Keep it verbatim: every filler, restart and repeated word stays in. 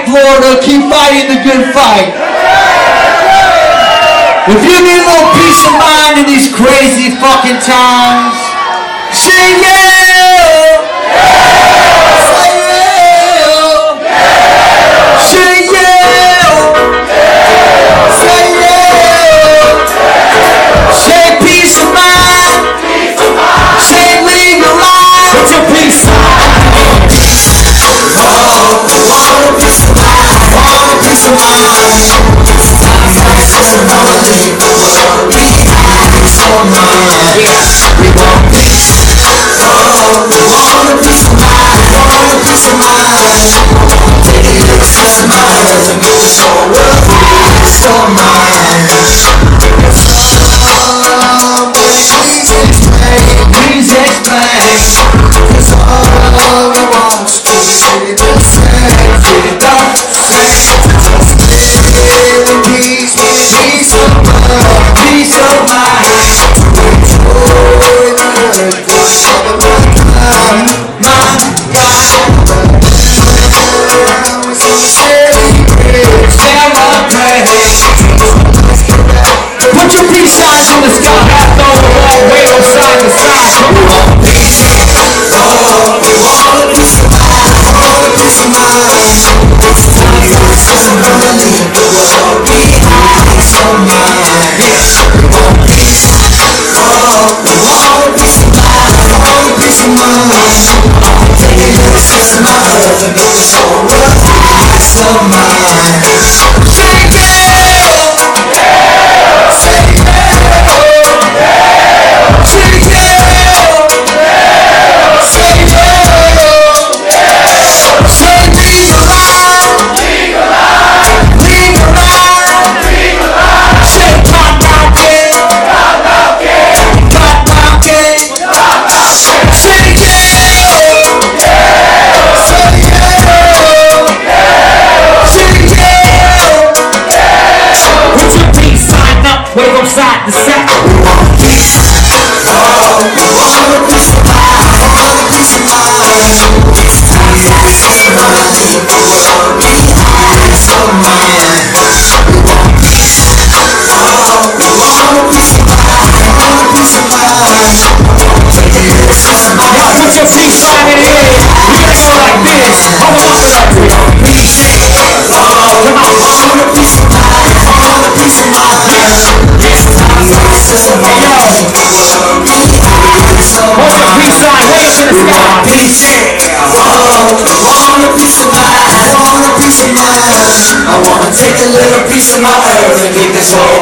Florida. Keep fighting the good fight. If you need a little peace of mind in these crazy fucking times, say yeah! Say yeah! Say yeah! Say yeah! Say peace of mind! Say legalize! Put your peace sign! Oh, want a peace of mind! Want a peace of mind! Take a little piece of my earth and keep this whole